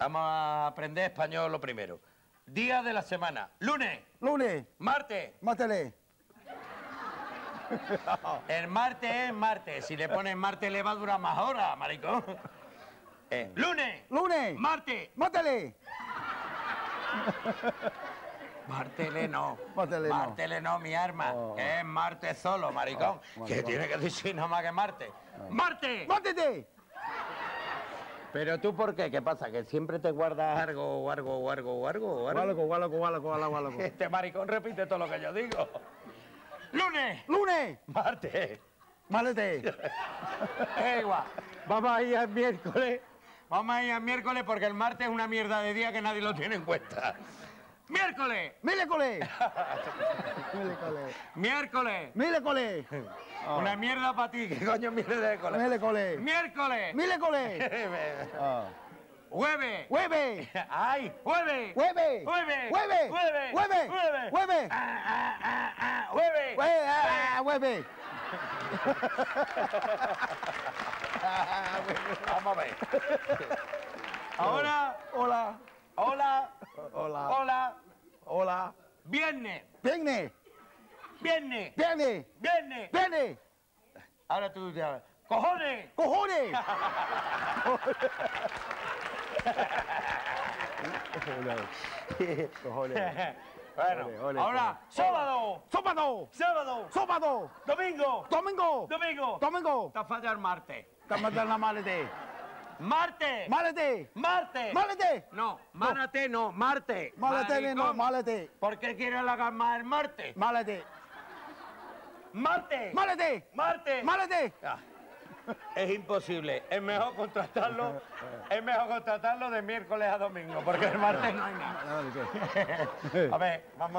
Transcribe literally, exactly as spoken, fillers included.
Vamos a aprender español lo primero. Día de la semana. Lunes. Lunes. Martes. Mátele. El martes es martes. Si le pones martes le va a durar más horas, maricón. Eh, lunes. Lunes. Martes. Mátele. Martele no. Martele no. Martele no, mi arma. Oh. Que es martes solo, maricón. Oh, que maricón. tiene que decir nada más que martes. ¡Marte! Mátete. Pero tú, ¿por qué? ¿Qué pasa? ¿Que siempre te guardas algo o algo o algo o algo o algo? Guálago, guálago, guálago, guálago, guálago. Este maricón repite todo lo que yo digo. ¡Lunes! Lunes. ¡Martes! Mátete. Es igual. Vamos a ir al miércoles. Vamos a ir al miércoles porque el martes es una mierda de día que nadie lo tiene en cuenta. ¡Miércoles! Miércoles. Miércoles. ¡Miércoles! Miércoles. Una mierda para ti. ¿Qué coño mierda de cole? Miércoles. ¡Miércoles! Miércoles. Ah. ¡Jueves! Jueves. ¡Ay! ¡Jueves! Jueves. ¡Jueves! Jueves. ¡Jueves! Jueves. ¡Jueves! Jueves. ¡Ah, ah, ah, ah! ¡Jueves! Jueves. Ah, jueves. Vamos a ver. Ahora, Hola. hola, Hola. hola, Hola. viernes, Viernes. viernes, Viernes. viernes. Viernes. Ahora tú ya. ¡Cojones! Cojones. Cojones. Bueno, Ole, ole, ahora, ole. sábado, Sábado. sábado, Sábado. domingo, Domingo. domingo, Domingo. te falla el martes. Tamate la malete. Martes, Malete. martes. Malete. No, márate no, martes. Malete no, Maricón. malete. ¿Por qué quieres alargar más el martes? Malete. Martes, Malete. martes. Malete. Ah, es imposible. Es mejor contratarlo, es mejor contratarlo de miércoles a domingo, porque el martes no hay nada. A ver, vamos.